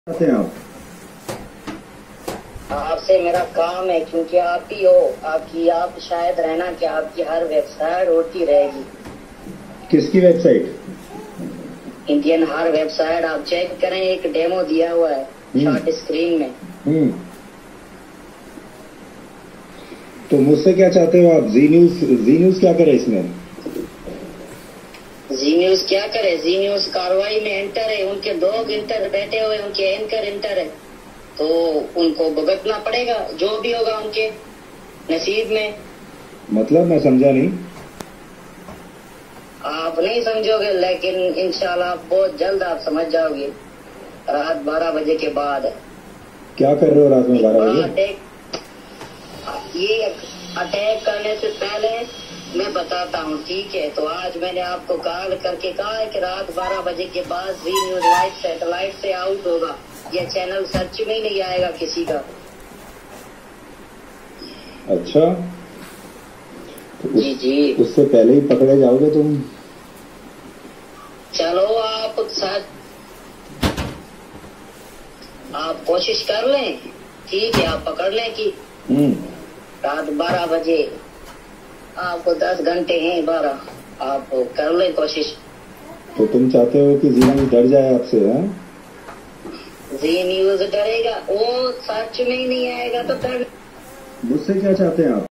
चाहते हैं आप? आपसे मेरा काम है, क्योंकि आप ही हो। आप शायद रहना कि आपकी हर वेबसाइट होती रहेगी। किसकी वेबसाइट? इंडियन हर वेबसाइट आप चेक करें, एक डेमो दिया हुआ है शॉर्ट स्क्रीन में। तो मुझसे क्या चाहते हो आप? जी न्यूज क्या करे इसमें? जी न्यूज क्या करे? जी न्यूज कार्रवाई में एंटर है, उनके लोग इंटर बैठे हुए, उनके एंकर इंटर है, तो उनको भुगतना पड़ेगा जो भी होगा उनके नसीब में। मतलब मैं समझा नहीं। आप नहीं समझोगे, लेकिन इंशाल्लाह बहुत जल्द आप समझ जाओगे। रात 12 बजे के बाद। क्या कर रहे हो रात में 12 बजे? ये अटैक करने से पहले मैं बताता हूँ, ठीक है? तो आज मैंने आपको कॉल करके कहा है कि रात 12 बजे के बाद जी न्यूज वाइट सैटेलाइट से आउट होगा। यह चैनल सर्च में ही नहीं आएगा किसी का। अच्छा, तो जी उससे पहले ही पकड़े जाओगे तुम? चलो आप कोशिश कर लें, ठीक है? आप पकड़ लें कि रात 12 बजे, आपको 10 घंटे हैं, 12, आप कर लें कोशिश। तो तुम चाहते हो कि जी न्यूज डर जाए आपसे? है जी न्यूज डरेगा? वो सर्च में ही नहीं आएगा तो डर। मुझसे क्या चाहते हैं आप?